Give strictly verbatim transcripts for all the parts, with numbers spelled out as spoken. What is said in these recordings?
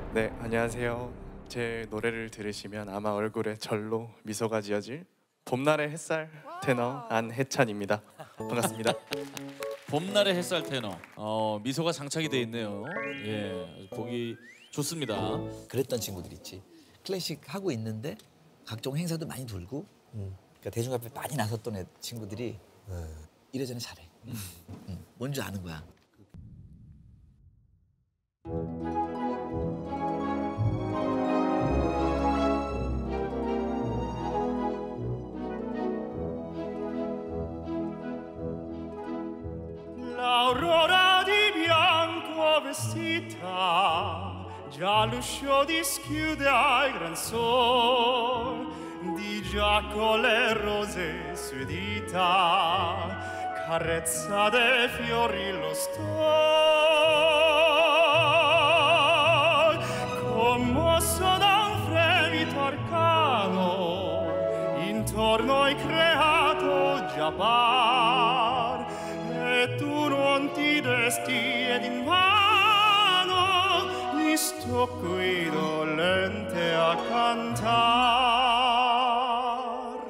네, 안녕하세요. 제 노래를 들으시면 아마 얼굴에 절로 미소가 지어질 봄날의 햇살 테너 안해찬입니다. 반갑습니다. 봄날의 햇살 테너. 어, 미소가 장착이 돼 있네요. 예, 보기 좋습니다. 그랬던 친구들 있지. 클래식 하고 있는데 각종 행사도 많이 돌고 음. 그러니까 대중 앞에 많이 나섰던 애 친구들이 네. 이래저래 잘해. 음. 음. 뭔지 아는 거야. L'aurora di bianco vestita, già l'uscio dischiude al gran sol, di già con le rose sue dita, carezza dei fiori lo stol, commosso da un fremito arcano, intorno hai creato già par, e tu non ti desti ed invano mi sto qui dolente a cantar.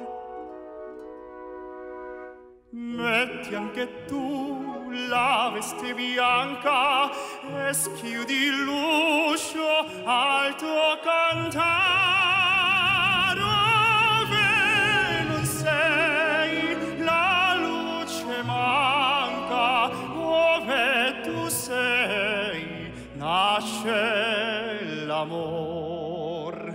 Metti anche tu la veste bianca e schiudi l'uscio al tuo cantare, ove non sei la luce manca, ove tu sei nasce l'amor.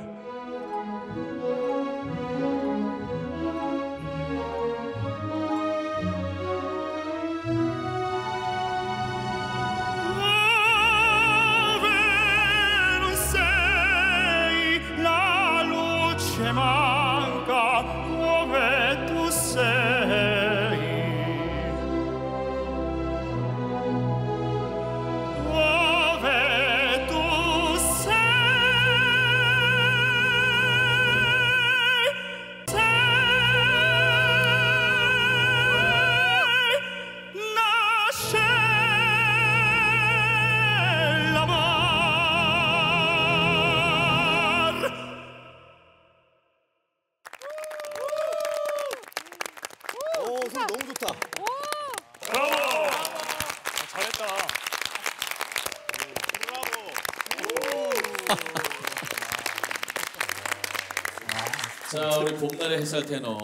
Ove non sei la luce manca, ove tu sei 자, 우리 봄날의 햇살 테너.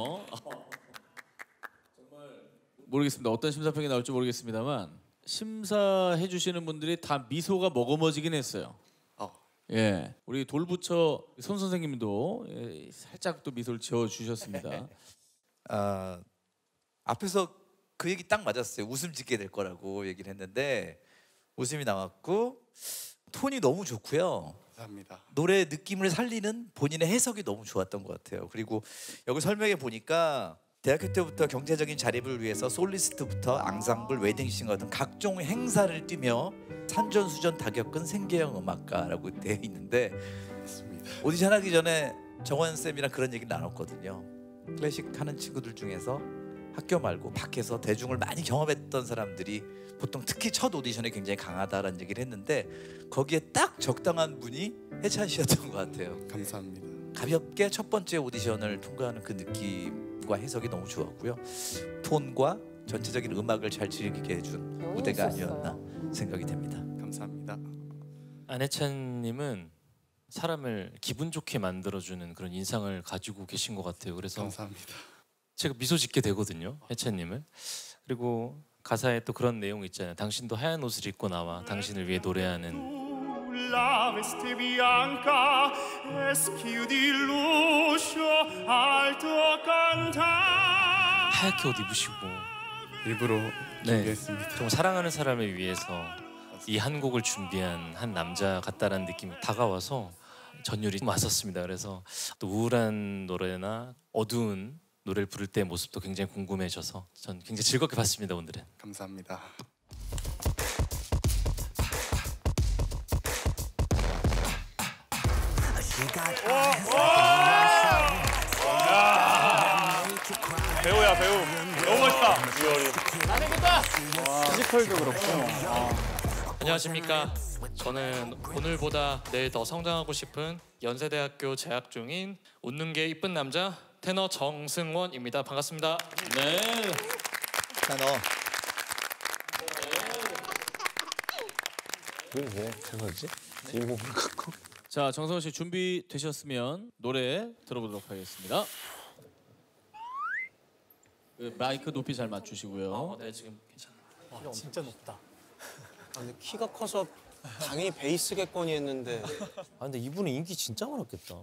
정말 모르겠습니다. 어떤 심사평이 나올지 모르겠습니다만 심사해 주시는 분들이 다 미소가 머금어지긴 했어요. 어. 예, 우리 돌부처 손 선생님도 예, 살짝 또 미소를 지어 주셨습니다. 아, 앞에서 그 얘기 딱 맞았어요. 웃음 짓게 될 거라고 얘기를 했는데 웃음이 나왔고 톤이 너무 좋고요. 감사합니다. 노래 느낌을 살리는 본인의 해석이 너무 좋았던 것 같아요. 그리고 여기 설명해 보니까 대학교 때부터 경제적인 자립을 위해서 솔리스트부터 앙상블, 웨딩싱어 등 각종 행사를 뛰며 산전수전 다 겪은 생계형 음악가라고 되어 있는데 맞습니다. 오디션 하기 전에 정원 쌤이랑 그런 얘기를 나눴거든요. 클래식 하는 친구들 중에서 학교 말고 밖에서 대중을 많이 경험했던 사람들이 보통 특히 첫 오디션에 굉장히 강하다라는 얘기를 했는데 거기에 딱 적당한 분이 해찬 씨였던 것 같아요. 감사합니다. 가볍게 첫 번째 오디션을 통과하는 그 느낌과 해석이 너무 좋았고요. 톤과 전체적인 음악을 잘 즐기게 해준 무대가 아니었나 생각이 됩니다. 감사합니다. 안해찬님은 사람을 기분 좋게 만들어주는 그런 인상을 가지고 계신 것 같아요. 그래서 감사합니다. 제가 미소 짓게 되거든요, 해찬님을. 그리고 가사에 또 그런 내용 있잖아요. 당신도 하얀 옷을 입고 나와 당신을 위해 노래하는. La veste bianca e schiudi l'uscio al tuo cantare. 하얗게 옷 입으시고 일부러 네, 준비했습니다. 정말 사랑하는 사람을 위해서 이 한 곡을 준비한 한 남자 같다라는 느낌이 다가와서 전율이 왔었습니다. 그래서 또 우울한 노래나 어두운 노래를 부를 때 모습도 굉장히 궁금해져서 전 굉장히 즐겁게 봤습니다, 오늘은. 감사합니다. 배우야 배우. 너무 멋있다. 피지컬도 그렇고. 안녕하십니까. 저는 오늘보다 내일 더 성장하고 싶은 연세대학교 재학 중인 웃는 게 이쁜 남자 테너 정승원입니다. 반갑습니다. 네. 테너. 왜 테너지? 이몸을 갖고. 자, 정성원 씨 준비 되셨으면 노래 들어보도록 하겠습니다. 그 마이크 높이 잘 맞추시고요. 어, 네 지금 괜찮아요. 와, 진짜 높다. 아, 근데 키가 커서 당연히 베이스겠거니 했는데. 아 근데 이분은 인기 진짜 많았겠다.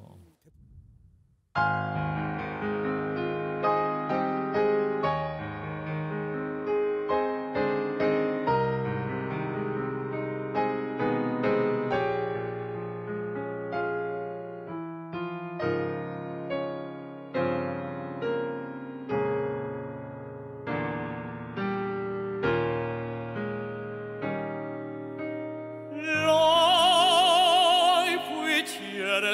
A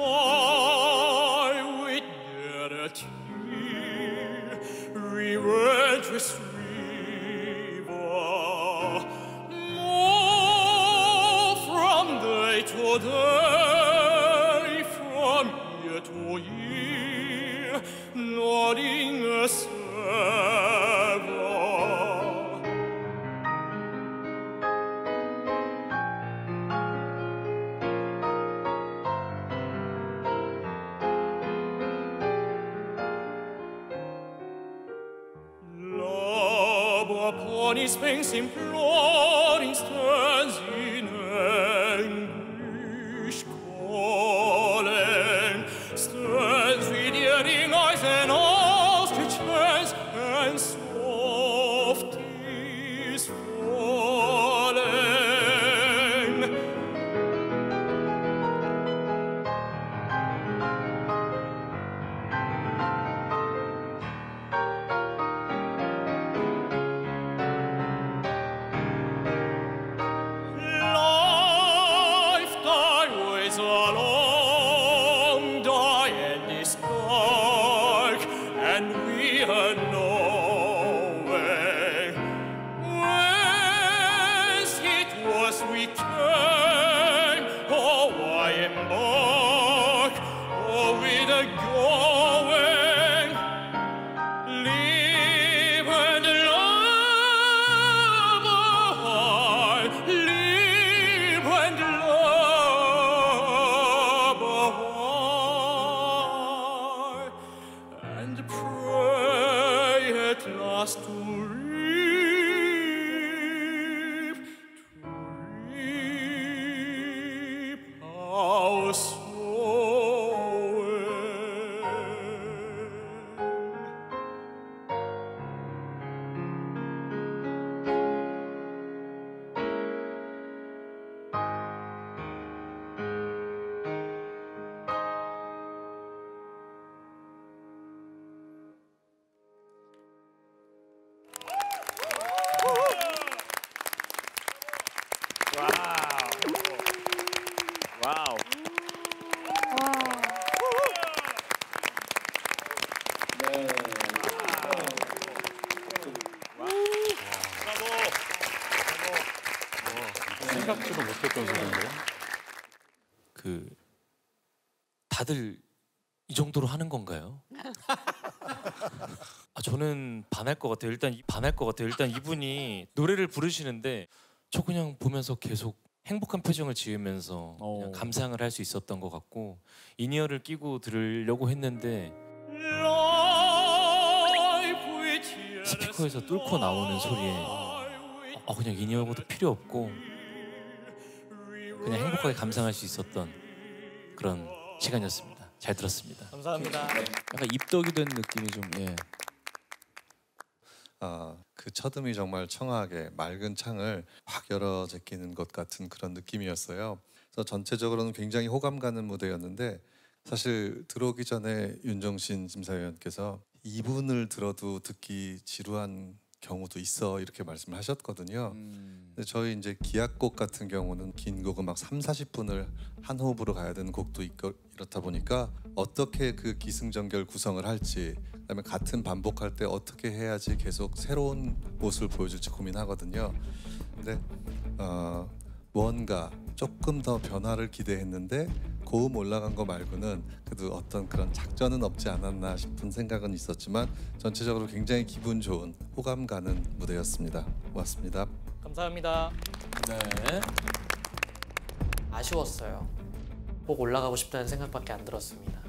smile with not a tear, relentless river, move from day to day, from year to year, nodding a sever. Upon his face imploring stands in anguish calling, stands with yearning eyes and outstretched hands, and soft is falling. Along die and is dark, and we are knowing whence it was we came. Oh, why embark? Oh, with a going, live and love, live and love. And pray at last to reap, to reap our sowing. 와우. 생각지도 못했던 소리인데. 그 다들 이 정도로 하는 건가요? 아, 저는 반할 것 같아요. 일단 이- 반할 것 같아요. 일단 이분이 노래를 부르시는데 저 그냥 보면서 계속 행복한 표정을 지으면서 그냥 어. 감상을 할 수 있었던 것 같고 인이어를 끼고 들으려고 했는데 스피커에서 뚫고 나오는 소리에 어, 그냥 인이어도 필요 없고 그냥 행복하게 감상할 수 있었던 그런 시간이었습니다. 잘 들었습니다. 감사합니다. 약간 입덕이 된 느낌이 좀 예. 아, 그 첫음이 정말 청아하게 맑은 창을 확 열어 제끼는 것 같은 그런 느낌이었어요. 그래서 전체적으로는 굉장히 호감 가는 무대였는데 사실 들어오기 전에 윤종신 심사위원께서 이분을 들어도 듣기 지루한 경우도 있어 이렇게 말씀을 하셨거든요. 음. 근데 저희 이제 기악곡 같은 경우는 긴 곡은 막 삼사십 분을 한 호흡으로 가야 되는 곡도 있고 이렇다 보니까 어떻게 그 기승전결 구성을 할지 그다음에 같은 반복할 때 어떻게 해야지 계속 새로운 모습을 보여줄지 고민하거든요. 근데 어, 무언가 조금 더 변화를 기대했는데 고음 올라간 거 말고는 그래도 어떤 그런 작전은 없지 않았나 싶은 생각은 있었지만 전체적으로 굉장히 기분 좋은 호감 가는 무대였습니다. 고맙습니다. 감사합니다. 네. 아쉬웠어요. 꼭 올라가고 싶다는 생각밖에 안 들었습니다.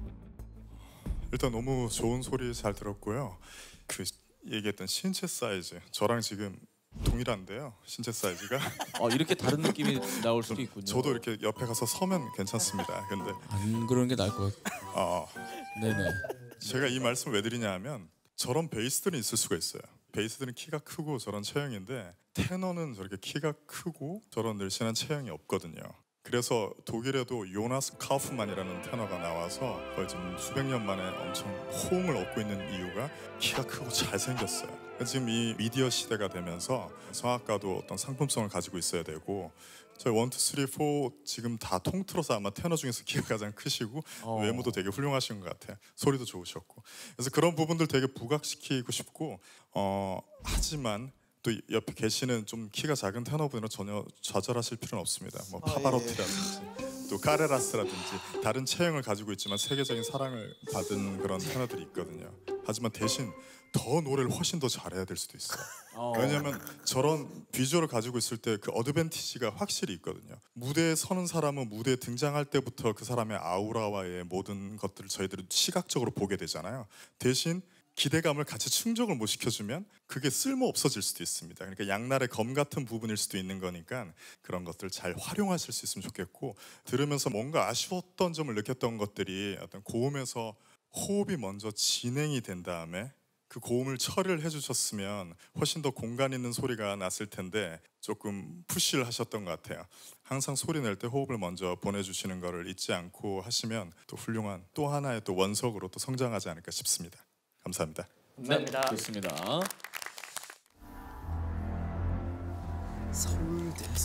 일단 너무 좋은 소리 잘 들었고요. 그 얘기했던 신체 사이즈 저랑 지금 동일한데요. 신체 사이즈가. 어, 이렇게 다른 느낌이 나올 수도 있군요. 저도 이렇게 옆에 가서 서면 괜찮습니다. 근데 안 그러는 게 나을 것 같아요. 어, 네네. 제가 이 말씀을 왜 드리냐 하면 저런 베이스들은 있을 수가 있어요. 베이스들은 키가 크고 저런 체형인데 테너는 저렇게 키가 크고 저런 늘씬한 체형이 없거든요. 그래서 독일에도 요나스 카우프만이라는 테너가 나와서 거의 지금 수백 년 만에 엄청 호응을 얻고 있는 이유가 키가 크고 잘생겼어요. 지금 이 미디어 시대가 되면서 성악가도 어떤 상품성을 가지고 있어야 되고 저희 원, 투, 쓰리, 포 지금 다 통틀어서 아마 테너 중에서 키가 가장 크시고 어. 외모도 되게 훌륭하신 것 같아요. 소리도 좋으셨고 그래서 그런 부분들 되게 부각시키고 싶고 어, 하지만 또 옆에 계시는 좀 키가 작은 테너분들은 전혀 좌절하실 필요는 없습니다. 뭐 파바로티라든지 또 카레라스라든지 다른 체형을 가지고 있지만 세계적인 사랑을 받은 그런 테너들이 있거든요. 하지만 대신 더 노래를 훨씬 더 잘해야 될 수도 있어요. 어. 왜냐하면 저런 비주얼을 가지고 있을 때 그 어드밴티지가 확실히 있거든요. 무대에 서는 사람은 무대에 등장할 때부터 그 사람의 아우라와의 모든 것들을 저희들은 시각적으로 보게 되잖아요. 대신 기대감을 같이 충족을 못 시켜주면 그게 쓸모 없어질 수도 있습니다. 그러니까 양날의 검 같은 부분일 수도 있는 거니까 그런 것들 잘 활용하실 수 있으면 좋겠고 들으면서 뭔가 아쉬웠던 점을 느꼈던 것들이 어떤 고음에서 호흡이 먼저 진행이 된 다음에 그 고음을 처리를 해주셨으면 훨씬 더 공간 있는 소리가 났을 텐데 조금 푸시를 하셨던 것 같아요. 항상 소리 낼 때 호흡을 먼저 보내주시는 거를 잊지 않고 하시면 또 훌륭한 또 하나의 또 원석으로 또 성장하지 않을까 싶습니다. 감사합니다. 감사합니다. 네, 좋습니다. 서울대에서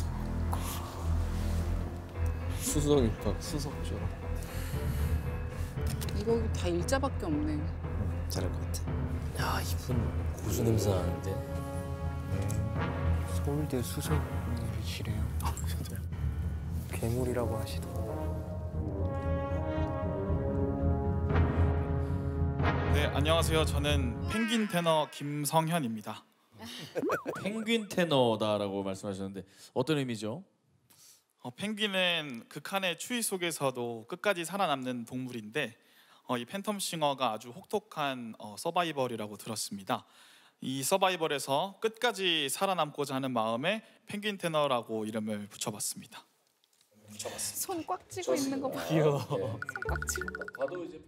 수석 입학 수석 졸업. 이거 다 일자밖에 없네. 잘할 것 같아. 야 이분 고수 냄새 나는데. 서울대 수석이시래요. 아, 진짜요? 괴물이라고 하시더라고요. 네, 안녕하세요. 저는 펭귄 테너 김성현입니다. 펭귄 테너다라고 말씀하셨는데 어떤 의미죠? 어, 펭귄은 극한의 추위 속에서도 끝까지 살아남는 동물인데 어, 이 팬텀싱어가 아주 혹독한 어, 서바이벌이라고 들었습니다. 이 서바이벌에서 끝까지 살아남고자 하는 마음에 펭귄 테너라고 이름을 붙여봤습니다. 손 꽉 쥐고 있는 거 봐. 귀여워. 손 꽉 쥐고. 봐도 이제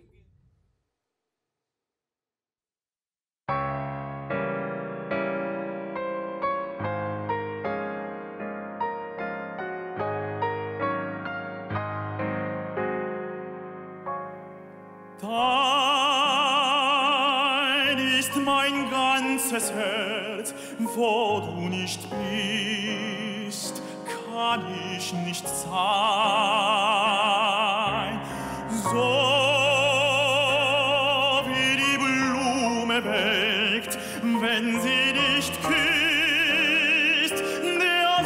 Dein ist mein ganzes Herz, wo du nicht bist, kann ich nicht sein. So wie die Blume welkt, wenn sie nicht küsst, der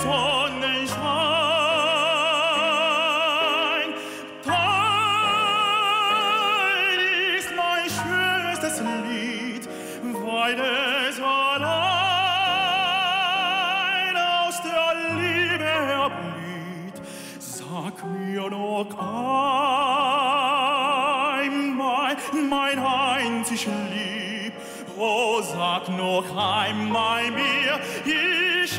Sonnenschein. Dein ist mein schönstes Lied, weil es allein aus der Liebe erblüht. Sag mir noch einmal, mein einzig Lieb, oh, sag noch einmal mir, ich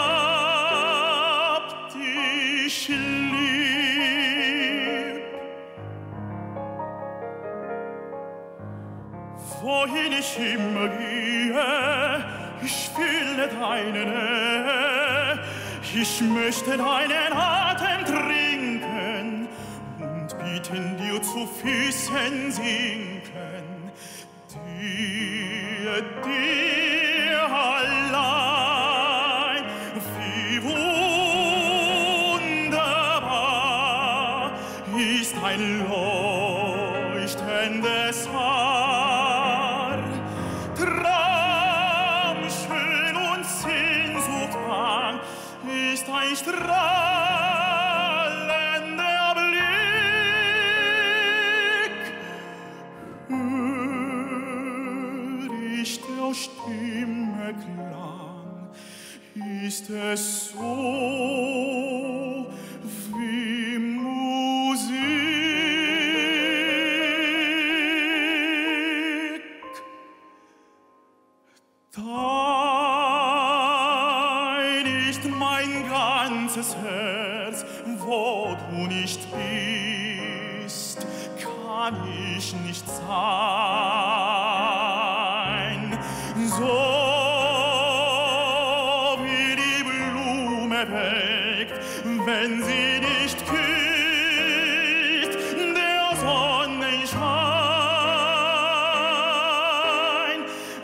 hab dich lieb. Wohin ich immer gehe, ich fühle deine Nähe, ich möchte deinen Atem trinken und bieten dir zu Füßen sinken. Dir, dir allein, wie wunderbar ist ein leuchtendes Haar. Traumschön und Sehnsucht bang ist ein nicht strahlender Blick. Hör ich der Stimme Klang, ist es so wie Musik. Dein ist mein ganzes Herz, wo du nicht bist, kann ich nicht sein. So wie die Blume welkt, wenn sie nicht küsst, der Sonnenschein.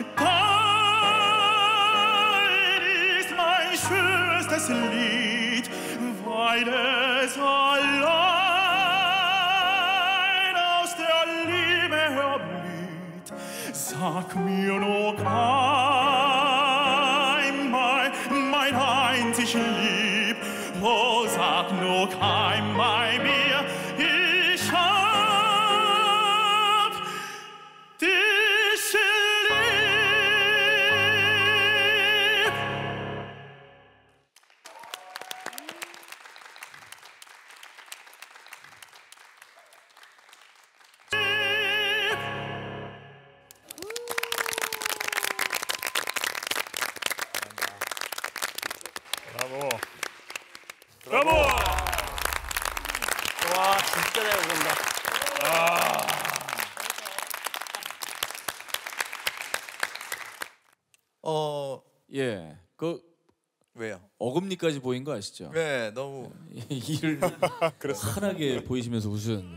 Dein ist mein schönstes Lied, weil es allein aus der Liebe erblüht. Sag mir noch einmal, mein einzig Lieb, oh, sag noch einmal mir, ich hab dich lieb. 브라보. 브라보! 와 진짜 잘 부른다. 어 예, 그 왜요? 어금니까지 보인 거 아시죠? 네, 너무 이를 환하게 보이시면서 웃으셨는데.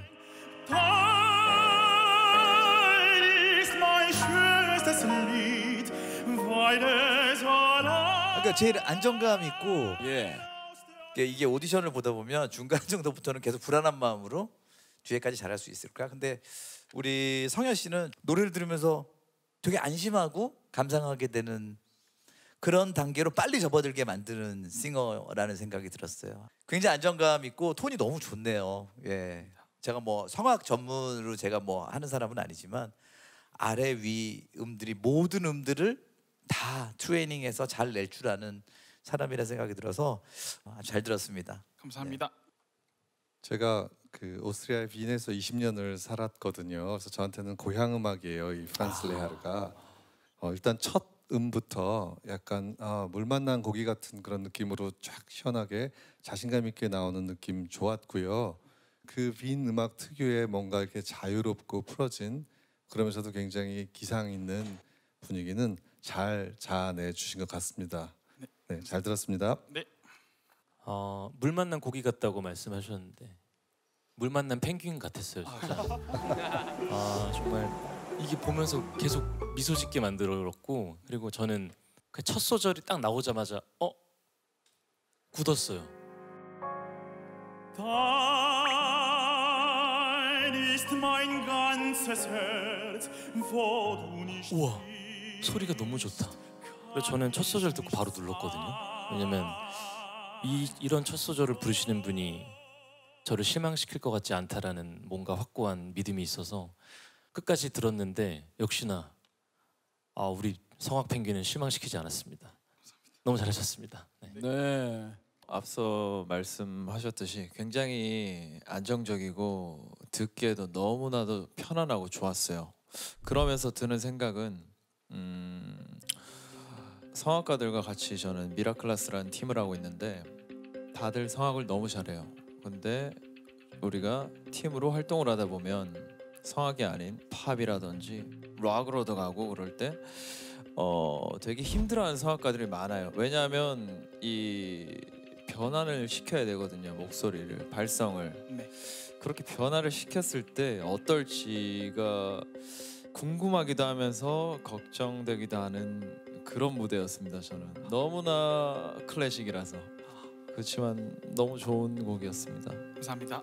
Dein ist mein schönstes Lied, weil es allein. 그러니까 제일 안정감 있고 예. 이게- 이게 오디션을 보다 보면 중간 정도부터는 계속 불안한 마음으로 뒤에까지 잘할 수 있을까? 근데 우리 성현 씨는 노래를 들으면서 되게 안심하고 감상하게 되는 그런 단계로 빨리 접어들게 만드는 싱어라는 생각이 들었어요. 굉장히 안정감 있고 톤이 너무 좋네요. 예, 제가 뭐 성악 전문으로 제가 뭐 하는 사람은 아니지만 아래 위 음들이 모든 음들을 다 트레이닝해서 잘 낼 줄 아는 사람이라 생각이 들어서 잘 들었습니다. 감사합니다. 제가 그 오스트리아의 빈에서 이십 년을 살았거든요. 그래서 저한테는 고향 음악이에요. 이 프란스 레하르가. 어, 일단 첫 음부터 약간 아, 물 만난 고기 같은 그런 느낌으로 쫙 시원하게 자신감 있게 나오는 느낌 좋았고요. 그 빈 음악 특유의 뭔가 이렇게 자유롭고 풀어진 그러면서도 굉장히 기상 있는 분위기는 잘 자아내 주신 것 같습니다. 네, 잘 들었습니다. 네. 어, 물 만난 고기 같다고 말씀하셨는데 물 만난 펭귄 같았어요 진짜. 아 정말 이게 보면서 계속 미소 짓게 만들었고, 그리고 저는 그 첫 소절이 딱 나오자마자 어? 굳었어요. Dein ist mein ganzes Herz, wo du nicht 우와, 소리가 너무 좋다. 그래서 저는 첫 소절 듣고 바로 눌렀거든요. 왜냐면 이, 이런 첫 소절을 부르시는 분이 저를 실망시킬 것 같지 않다라는 뭔가 확고한 믿음이 있어서 끝까지 들었는데 역시나 아, 우리 성악 펭귄은 실망시키지 않았습니다. 너무 잘하셨습니다. 네. 네. 앞서 말씀하셨듯이 굉장히 안정적이고 듣기에도 너무나도 편안하고 좋았어요. 그러면서 드는 생각은 음, 성악가들과 같이 저는 미라클라스라는 팀을 하고 있는데 다들 성악을 너무 잘해요. 근데 우리가 팀으로 활동을 하다 보면 성악이 아닌 팝이라든지 락으로도 가고 그럴 때 어, 되게 힘들어하는 성악가들이 많아요. 왜냐하면 이 변환을 시켜야 되거든요. 목소리를, 발성을. 네. 그렇게 변화를 시켰을 때 어떨지가 궁금하기도 하면서 걱정되기도 하는 그런 무대였습니다. 저는 너무나 클래식이라서 그렇지만 너무 좋은 곡이었습니다. 감사합니다.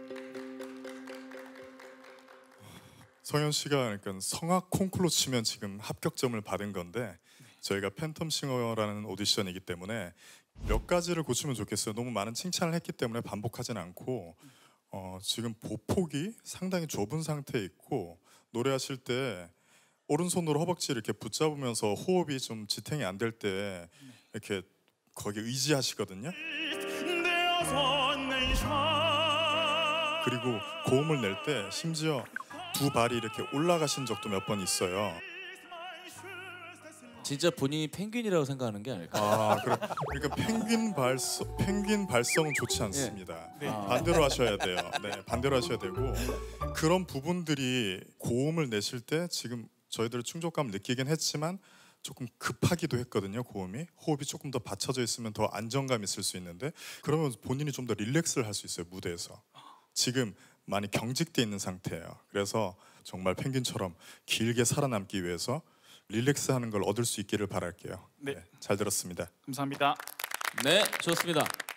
성현 씨가 그러니까 성악 콩쿨로 치면 지금 합격점을 받은 건데 저희가 팬텀싱어라는 오디션이기 때문에 몇 가지를 고치면 좋겠어요. 너무 많은 칭찬을 했기 때문에 반복하진 않고 어, 지금 보폭이 상당히 좁은 상태에 있고 노래하실 때 오른손으로 허벅지를 이렇게 붙잡으면서 호흡이 좀 지탱이 안 될 때 이렇게 거기 의지하시거든요. 그리고 고음을 낼 때 심지어 두 발이 이렇게 올라가신 적도 몇 번 있어요. 진짜 본인이 펭귄이라고 생각하는 게 아닐까? 아, 그래. 그러니까 펭귄 발성, 펭귄 발성은 좋지 않습니다. 네. 아. 반대로 하셔야 돼요. 네, 반대로 하셔야 되고 그런 부분들이 고음을 내실 때 지금 저희들 충족감을 느끼긴 했지만 조금 급하기도 했거든요. 고음이 호흡이 조금 더 받쳐져 있으면 더 안정감 있을 수 있는데 그러면 본인이 좀 더 릴렉스를 할 수 있어요. 무대에서 지금 많이 경직돼 있는 상태예요. 그래서 정말 펭귄처럼 길게 살아남기 위해서 릴렉스하는 걸 얻을 수 있기를 바랄게요. 네. 네, 잘 들었습니다. 감사합니다. 네, 좋습니다.